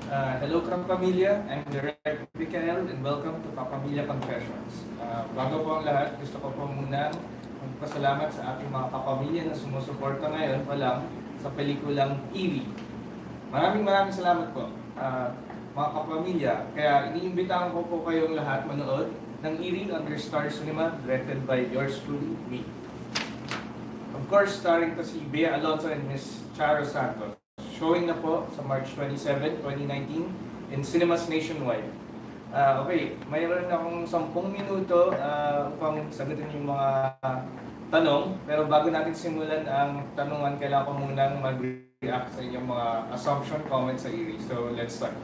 Hello Kapamilya, I'm Direk Michael and welcome to Kapamilya Confessions. Bago po ang lahat, gusto ko po muna magpasalamat sa ating mga kapamilya na sumusuporta ngayon pa lang sa pelikulang Eerie. Maraming salamat po, mga kapamilya. Kaya iniimbitahan ko po kayong lahat manood ng Eerie under Star Cinema, directed by yours truly, me. Of course, starring to si Bea Alonzo and Miss Charo Santos. Showing na po sa March 27, 2019 in cinemas nationwide. Okay, mayroon akong 10 minuto upang sagutin yung mga tanong. Pero bago natin simulan ang tanungan, kailangan ko munang mag-react sa inyong mga assumption, comments sa Eerie. So, let's start.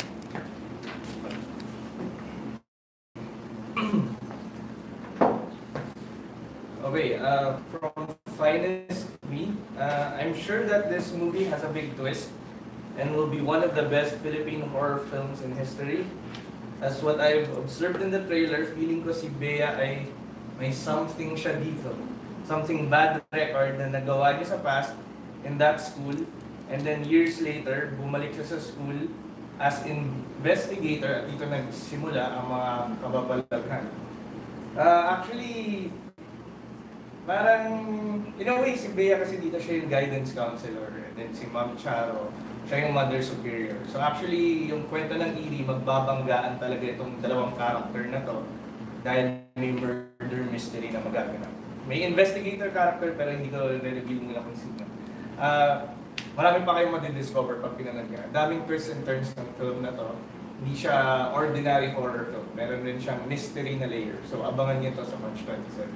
Okay, from Finest Me, I'm sure that this movie has a big twist and will be one of the best Philippine horror films in history. As what I've observed in the trailer, feeling ko si Bea ay may something siya dito. Something bad record na nagawa niya sa past in that school. And then years later, bumalik siya sa school as investigator at dito nagsimula ang mga kababalaghan. Actually, parang, in a way, si Bea kasi dito siya yung guidance counselor. And then si Ma'am Charo, siya yung mother superior. So actually, yung kwento ng Eerie, magbabanggaan talaga itong dalawang character na to dahil may murder mystery na magaganap. May investigator character pero hindi ko re-reveal muna kung sino. Marami pa kayong madidiscover pag pinanood niya. Daming twists and turns ng film na to. Hindi siya ordinary horror film. Meron rin siyang mystery na layer. So abangan niyo to sa March 27.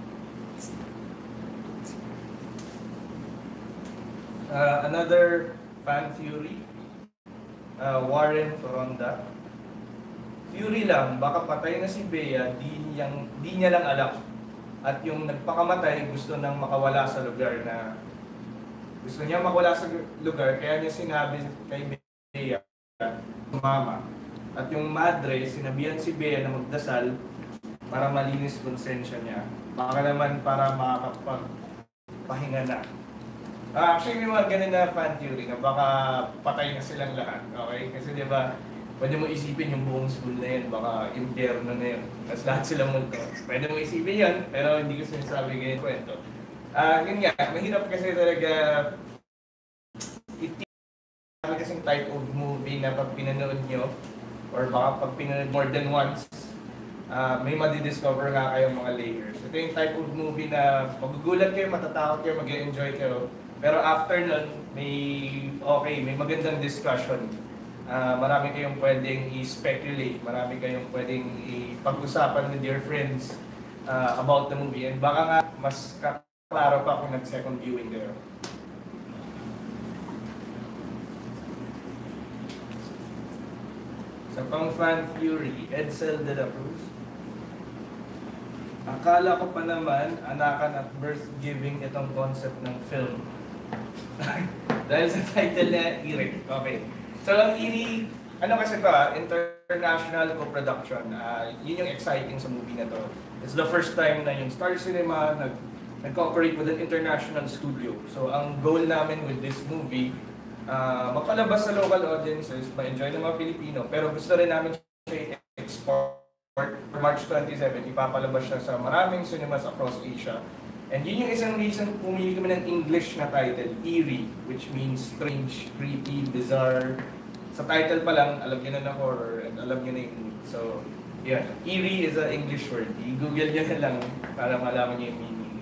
Another fan theory, Warren Foronda. Theory lang, baka patay na si Bea, di niya lang alam. At yung nagpakamatay, gusto nang makawala sa lugar na gusto niya makawala sa lugar, kaya niya sinabi kay Bea, mama. At yung madre, sinabihan si Bea na magdasal para malinis konsensya niya. Baka naman para makakapagpahinga na. Actually, may mga ganun na fan theory na baka patay na silang lahat. Okay? Kasi di ba, pwede mo isipin yung buong school na yun, baka impyerno na yun. Tapos lahat silang multo. Pwede mo isipin yun, pero hindi ko sinasabi ganyan kwento. Yun nga, mahirap kasi talaga kasing type of movie na pag pinanood nyo, or baka pag pinanood more than once, may madidiscover nga kayong mga layers. Ito yung type of movie na magugulat kayo, matatakot kayo, mag-enjoy kayo. Pero after nun, may magandang discussion. Marami kayong pwedeng i-speculate, marami kayong pwedeng ipag-usapan with your friends about the movie. And baka nga, mas klaro pa kung nag-second viewing kayo. Sa pang fan theory, Edsel de la Cruz. Akala ko pa naman, anakan at birth-giving itong concept ng film. Dahil sa title na Eerie. Okay. So ang Eerie, ano kasi ito international co-production. Yun yung exciting sa movie na to. It's the first time na yung Star Cinema nag-cooperate with an international studio. So ang goal namin with this movie, mapalabas sa local audiences, ma-enjoy ng mga Pilipino, pero gusto rin namin siya i-export. For March 27, ipapalabas siya sa maraming cinemas across Asia. And yun yung isang reason pumili kami ng English na title, Eerie, which means strange, creepy, bizarre. Sa title pa lang, alam niyo na horror and alam niyo na yung meaning. So, yeah, Eerie is an English word. I-google niyo na lang para malaman niyo yung meaning.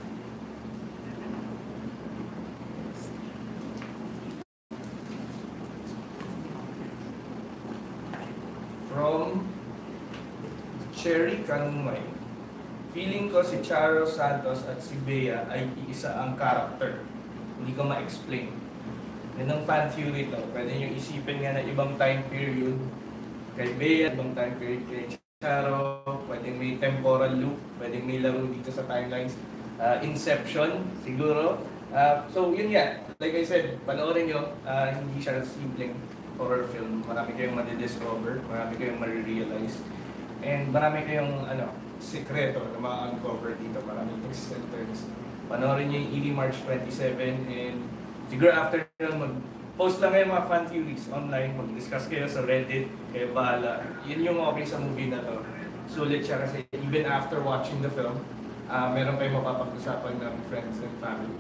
From Cherry Kanumay. Feeling ko si Charo Santos at si Bea ay iisa ang character. Hindi ko ma-explain. Yan ang fan theory to. Pwede nyo isipin nga na ibang time period kay Bea, ibang time period kay Charo, pwedeng may temporal loop, pwedeng may laro dito sa timelines. Inception, siguro. So yun nga, like I said, panoorin nyo, hindi siya simpleng horror film. Marami kayong madidiscover, marami kayong marirealize, and marami kayong sikreto na ma-uncover dito. Maraming twists and turns. Panoorin niyo yung Eerie March 27 and siguro after nun post lang kayo mga fan theories online, mag-discuss kayo sa Reddit, kayo bahala. Yun yung okay sa movie na to. Sulit siya kasi even after watching the film, meron kayong mapapag-usapan ng friends and family.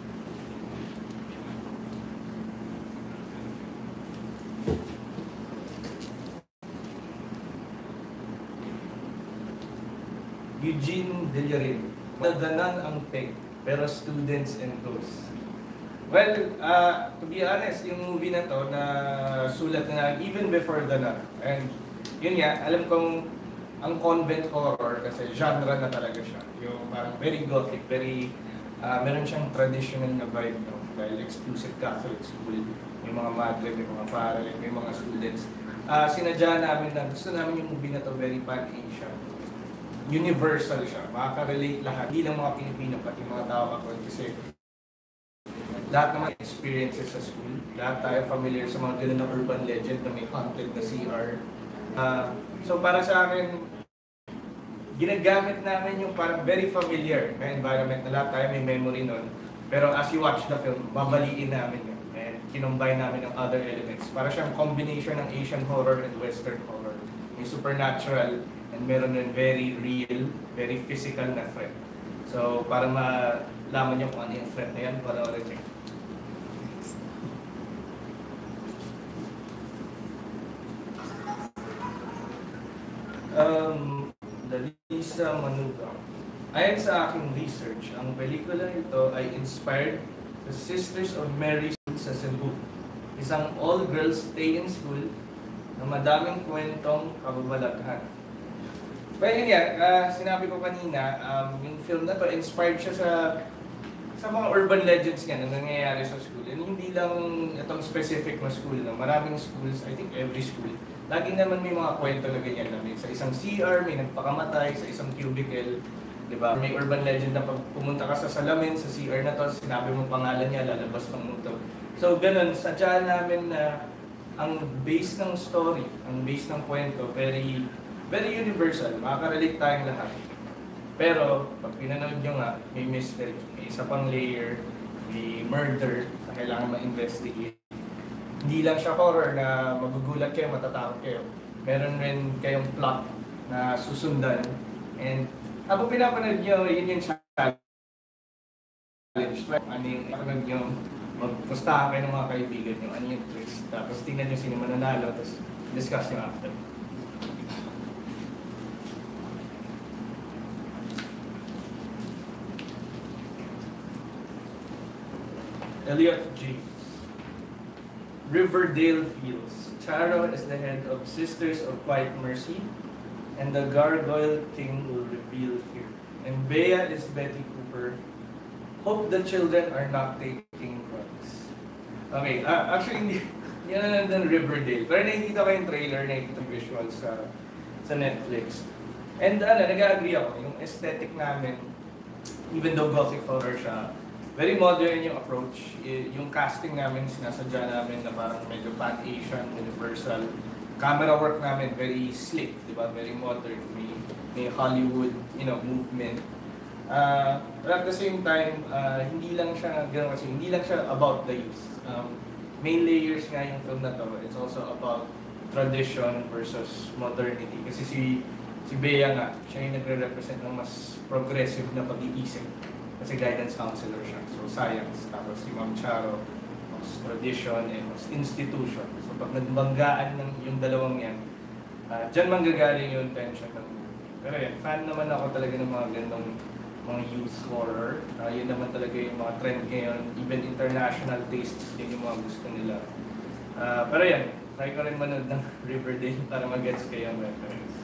Eugene Dellarin. Nadanan ang peg, pero students and those. Well, to be honest, yung movie na to na sulat na even before the Nun. And yun nga, alam kong ang convent horror kasi genre na talaga siya. Yung parang very gothic, very, meron siyang traditional na vibe, no? Dahil exclusive Catholic school, may mga madre, may mga pare, may mga students. Sinadya namin na gusto namin yung movie na to very pan-Asian. Universal siya, makaka-relate lahat, hindi lang mga Pilipino, pati mga tao ako kasi lahat ng mga experiences sa school, lahat tayo familiar sa mga ganun na urban legend na may haunted na CR. So para sa akin, ginagamit namin yung parang very familiar na environment na lahat tayo may memory nun. Pero as you watch the film, babaliin namin yun and kinumbine namin ng other elements. Para siyang combination ng Asian horror and Western horror. May supernatural, and meron din very real, very physical na threat. So, para malaman nyo kung ano yung threat na yan, para check. Dalisa Manugang. Ayon sa aking research, ang pelikula ito ay inspired sa Sisters of Mary School sa Cebu. Isang all-girls stay-in school na madaming kwentong kababalaghan. Well, yun nga, sinabi ko kanina, yung film na to, inspired siya sa mga urban legends nga na nangyayari sa school. And hindi lang itong specific na school, no? Maraming schools, I think every school, lagi naman may mga kwento na ganyan na sa isang CR, may nagpakamatay, sa isang cubicle, di ba? May urban legend na pag pumunta ka sa salamin, sa CR na to, sinabi mo pangalan niya, lalabas pang multo. So, ganun, sadya namin na ang base ng story, ang base ng kwento, very universal, makaka-relate tayong lahat. Pero, pag pinanood nyo nga, may mystery, may isa pang layer, may murder na kailangan ma-investigate. Hindi lang siya horror na magugulat kayo, matatakot kayo. Meron rin kayong plot na susundan. And habang pinapanood nyo, yun yung challenge. Ano yung pinapanood nyo, magpustahan kayo ng mga kaibigan nyo, ano yung twist. Tapos tingnan nyo sino mananalo, tapos discuss nyo after. Elliot James. Riverdale Fields. Charo is the head of Sisters of Quiet Mercy, and the Gargoyle King will reveal here. And Bea is Betty Cooper. Hope the children are not taking drugs. Okay, actually, yan na nandun Riverdale. Pero nakikita ko yung trailer, nakikita yung visuals sa Netflix. And nag-agree ako, yung aesthetic namin, even though gothic horror siya, very modern yung approach. Yung casting namin, sinasadya namin na parang medyo pan-Asian, universal. Camera work namin, very slick, di ba? Very modern. May Hollywood, movement. But at the same time, hindi lang siya about the youth. Main layers nga yung film na to, it's also about tradition versus modernity. Kasi si Bea nga, siya yung nagre-represent ng mas progressive na pag-iisip. Kasi guidance counselor siya. So science. Tapos si Ma'am Charo, mas tradition and mas institution. So pag nagbanggaan ng yung dalawang yan, dyan manggagaling yung tension ng movie. Pero yan, fan naman ako talaga ng mga gandang mga youth horror. Yun naman talaga yung mga trend ngayon. Even international tastes din yung mga gusto nila. Pero yan, try ko rin manood ng Riverdale para mag-gets kayo ang reference.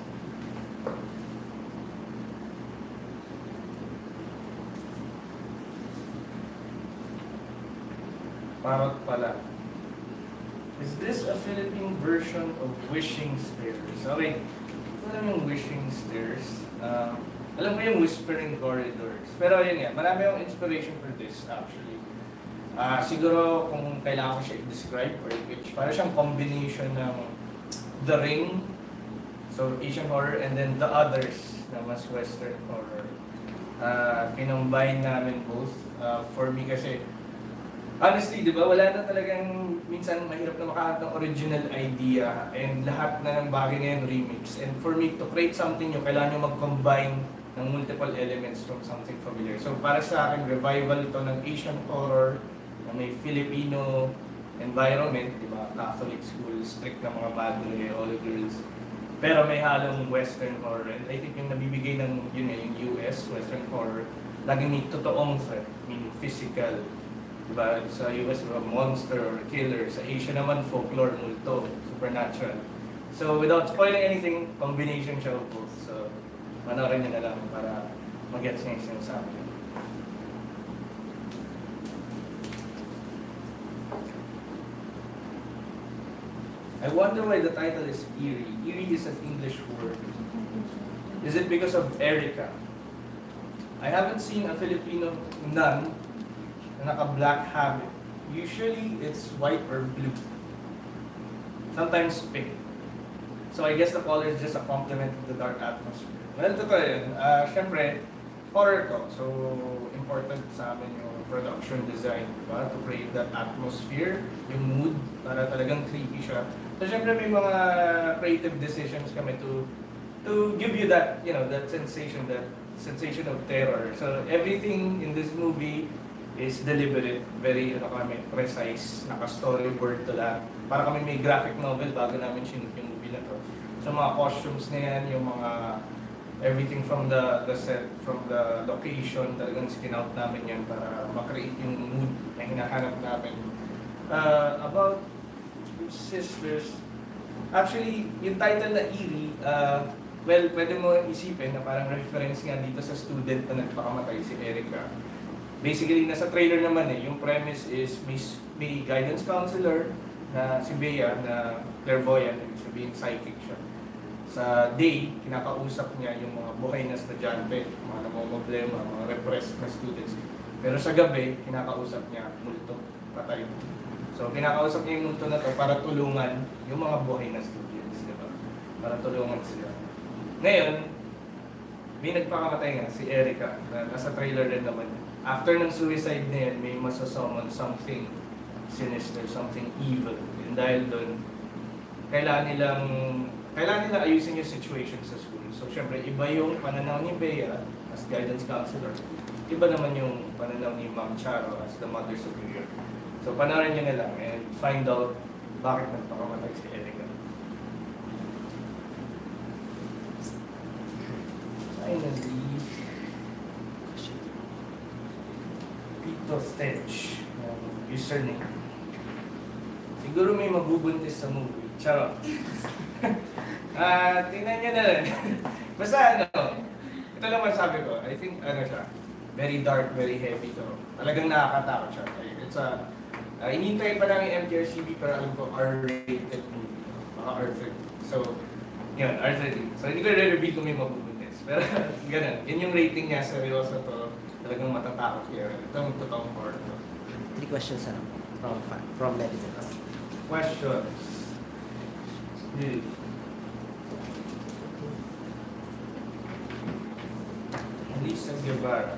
Parot pala. Is this a Philippine version of Wishing Stairs? Okay, alam yung Wishing Stairs. Alam ko yung Whispering Corridors. Pero yun nga, marami yung inspiration for this actually. Siguro kung kailangan ko siya i-describe or i-pitch, para siyang combination ng The Ring, so Asian horror, and then The Others, na mas Western horror. Kinumbine namin both. For me kasi, Honestly, di ba, wala na talagang minsan mahirap na makahanap ng original idea and lahat na ng bagay ngayon remix. And for me, to create something new, kailangan nyo mag-combine ng multiple elements from something familiar. So para sa akin, revival ito ng Asian horror na may Filipino environment, di ba, Catholic school, strict na mga madre, all girls. Pero may halong Western horror. And I think yung nabibigay ng yung US, Western horror, laging may totoong threat, meaning physical. Diba? Sa US, monster or killer. Sa Asia naman, folklore, multo, supernatural. So without spoiling anything, combination siya of both. So panoorin niyo na lang para mag-gets niya yung sinasabi. I wonder why the title is eerie. Eerie is an English word. Is it because of Erica? I haven't seen a Filipino nun na naka-black habit. Usually, it's white or blue. Sometimes pink. So I guess the color is just a complement to the dark atmosphere. Well, totoo yun. Siyempre, horror to. So, important sa amin yung production design, diba? To create that atmosphere, yung mood, para talagang creepy siya. So, siyempre may mga creative decisions kami to give you that, you know, that sensation of terror. So, everything in this movie is deliberate, very precise, naka-storyboard to lahat. Para kami may graphic novel bago namin sinut yung movie na to. So mga costumes na yan, yung mga everything from the set, from the location, talagang skin-out namin yan para makreate yung mood na hinahanap namin. About sisters, actually, yung title na Eerie, well, pwede mo isipin na parang reference nga dito sa student na nagpakamatay, si Erica. Basically, nasa trailer naman yung premise is may guidance counselor na si Bea na clairvoyant, ibig sabihin psychic siya. Sa day, kinakausap niya yung mga buhay na estudyante, mga namomblema, mga repressed na students. Pero sa gabi, kinakausap niya multo, patay. So, kinakausap niya yung multo na to para tulungan yung mga buhay na students, di ba? Para tulungan sila. Ngayon, may nagpakamatay nga, si Erica, na nasa trailer din naman. After ng suicide na yan, may masasummon something sinister, something evil. And dahil doon, kailangan nila ayusin yung situation sa school. So, syempre, iba yung pananaw ni Bea as guidance counselor. Iba naman yung pananaw ni Ma'am Charo as the mother superior. So, panoorin nyo na lang and find out bakit nagpakamatay si Erica. Finally, Pito Stench, username. Siguro may mabubuntis sa movie. Charot. Tingnan nyo na rin. Basta ito lang masabi ko. I think siya, very dark, very heavy to. Talagang nakakatakot siya. It's inintay pa lang yung MTRCB pero alam ko R-rated movie. Mga R-13. So, yun, R-13. So, hindi ko re-reveal kung may mabubuntis. Pero, ganun. Yun yung rating niya, seryoso to. Talagang matatakot kaya. Ito ang totoong horror. 3 questions from netizens. Questions. Lisa Guevara.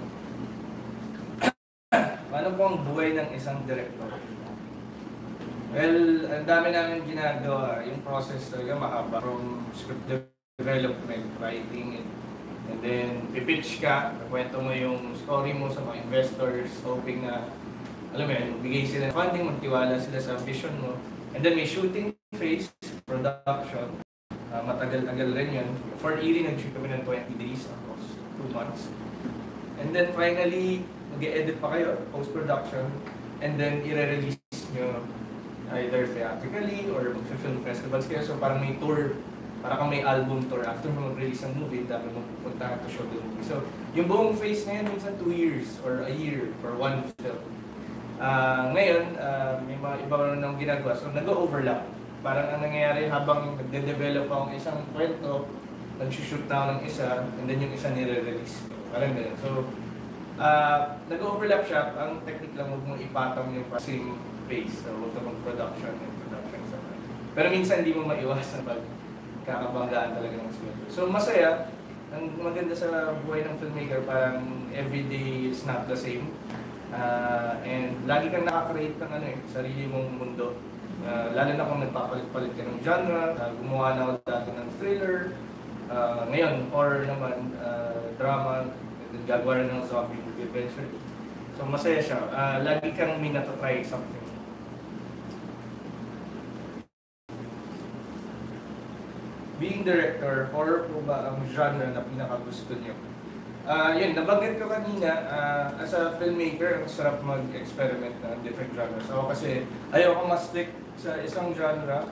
Paano po ang buhay ng isang director? Well, ang dami namin ginagawa. Yung process talaga mahaba. From script development, writing it, and then pipitch ka, kwento mo yung story mo sa mga investors, hoping na, alam mo yun, bigay sila ng funding, magtiwala sila sa vision mo. And then may shooting phase, production. Matagal-tagal rin yun. For Eerie, nag-shoot kami ng 20 days across 2 months. And then finally, mag-e-edit pa kayo, post-production, and then i-release nyo either theatrically or mag-film festivals kayo. So parang may tour, parang may album tour. After mo mag-release ng movie, dami mo pupunta to show the movie. So yung buong phase na yan, minsan 2 years or a year for one film. Ngayon, may mga iba rin ng ginagawa. So nag-overlap. Parang ang nangyayari habang nagde-develop akong isang kwento, nag-shoot na ako ng isa, and then yung isa nire-release. Parang ganun. So, nag-overlap siya. Ang technique lang, huwag mong ipatong yung passing phase. So, huwag ka mag-production and production sa mga. Pero minsan, hindi mo maiwasan pag kakabanggaan talaga ng schedule. So, masaya. Ang maganda sa buhay ng filmmaker, parang everyday is not the same. And lagi kang nakakreate ng sarili mong mundo. Lalo na kung nagpapalit-palit ka ng genre, gumawa na ako dati ng thriller, ngayon horror naman, drama, gagawa rin ng zombie movie eventually. So masaya siya, lagi kang may natatry something. Being director, horror po ba ang genre na pinakagusto niyo? Yun, nabanggit ko kanina, as a filmmaker, ang sarap mag-experiment ng different genres. So kasi ayoko ma-stick sa isang genre.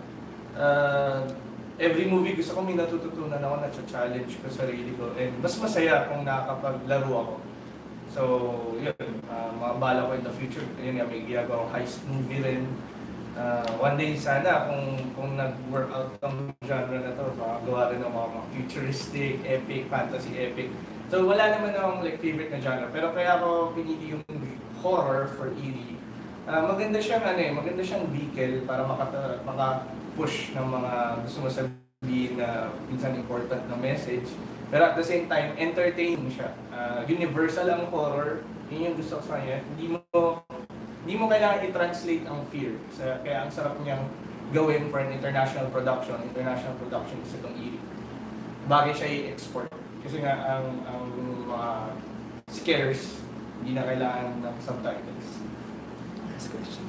Every movie gusto ko may natututunan ako, na-challenge ko sarili ko. And mas masaya kung nakapaglaro ako. So yun, mga bala ko in the future. Yun nga, may ginagawa akong heist movie rin. One day sana kung nag-work out ang genre na to, makagawa rin ng mga futuristic, epic, fantasy epic. So wala naman akong favorite na genre, pero kaya ako pinili yung horror for eerie. Maganda siyang vehicle para maka-push ng mga gusto mo sabihin na minsan important na message. Pero at the same time, entertaining siya. Universal ang horror, yun yung gusto ko sa kanya. Hindi mo kailangan i-translate ang fear. Kaya ang sarap niyang gawin for an international production. International production is itong eerie. Bagay siya i-export. Kasi nga ang mga scares, hindi na kailangan ng subtitles. Last question.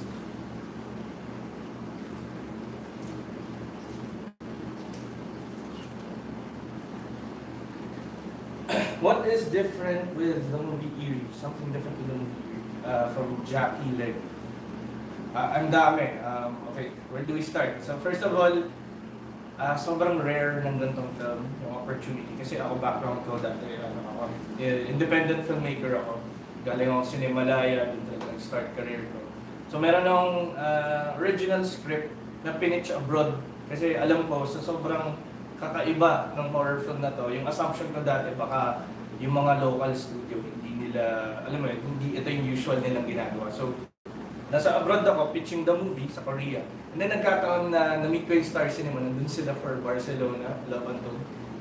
What is different with the movie Eerie? Something different with the movie Eerie? From Jackie Leg. Ang dami. Okay, where do we start? So first of all, sobrang rare ng ganitong film, yung opportunity. Kasi ako, background ko dati, independent filmmaker ako. Galing ako Cinemalaya, dun talaga nag-start career ko. So meron akong original script na pinitch abroad. Kasi alam ko, sa sobrang kakaiba ng horror film na to, yung assumption ko dati, baka yung mga local studio, alam mo yun, hindi ito yung usual nilang ginagawa. So, nasa abroad ako, pitching the movie sa Korea. And then nagkataon na na-meet ko yung Star Cinema, nandun sila for Barcelona, Labanton.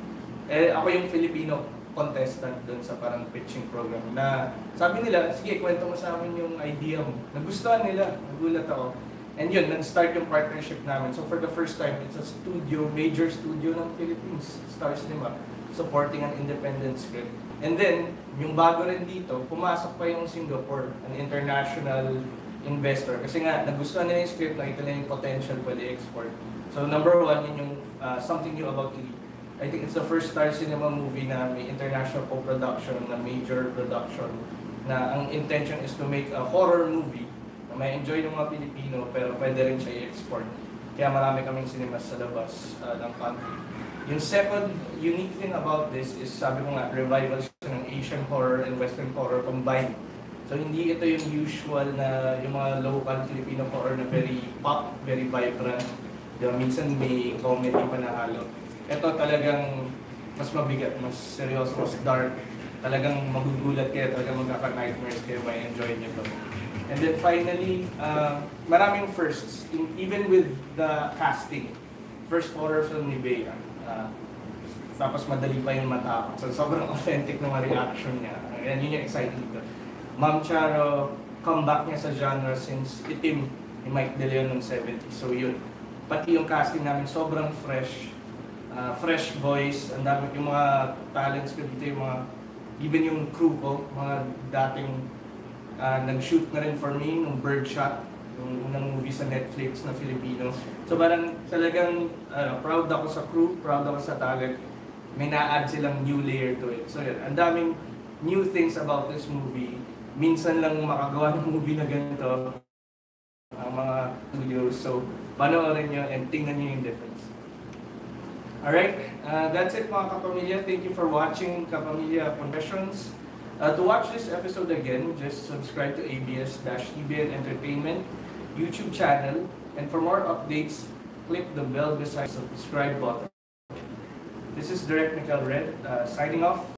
Ako yung Filipino contestant dun sa parang pitching program na sabi nila, sige, kwento mo sa amin yung idea mo. Nagustuhan nila, nagulat ako. And yun, nag-start yung partnership namin. So for the first time, it's a studio, major studio ng Philippines, Star Cinema, supporting an independent script. And then, yung bago rin dito, pumasok pa yung Singapore, an international investor. Kasi nga, nagustuhan nila yung script, nakita nila yung potential pwede export. So number one, yun yung something new about Eerie. I think it's the first Star Cinema movie na may international co-production, na major production, na ang intention is to make a horror movie na may enjoy ng mga Pilipino, pero pwede rin siya i-export. Kaya marami kaming cinemas sa labas ng country. Yung second unique thing about this is, sabi ko nga, revival siya ng Asian horror and Western horror combined. So hindi ito yung usual na yung mga local Filipino horror na very pop, very vibrant. Diba, minsan may comedy pa na halo. Ito talagang mas mabigat, mas seryoso, mas dark. Talagang magugulat kayo, talagang magkaka-nightmares kayo, may enjoy nyo ito. And then finally, maraming firsts, even with the casting. First horror film ni Bea. Tapos madali pa yung matakot. So sobrang authentic ng mga reaction niya. Yan yun yung exciting dito. Ma'am Charo, comeback niya sa genre since Itim ni Mike De Leon ng 70s. So yun. Pati yung casting namin sobrang fresh. Fresh voice. Ang dami yung mga talents ko dito, yung mga, even yung crew ko, mga dating nag-shoot na rin for me nung Birdshot, yung unang movie sa Netflix na Filipino. So parang talagang proud ako sa crew, proud ako sa talent. May na-add silang new layer to it. So yun, ang daming new things about this movie. Minsan lang makagawa ng movie na ganito ang mga studios. So panoorin nyo and tingnan nyo yung difference. Alright, that's it mga kapamilya. Thank you for watching Kapamilya Confessions. To watch this episode again, just subscribe to ABS-CBN Entertainment YouTube channel. And for more updates, click the bell beside the subscribe button. This is Direct Michael Red, signing off.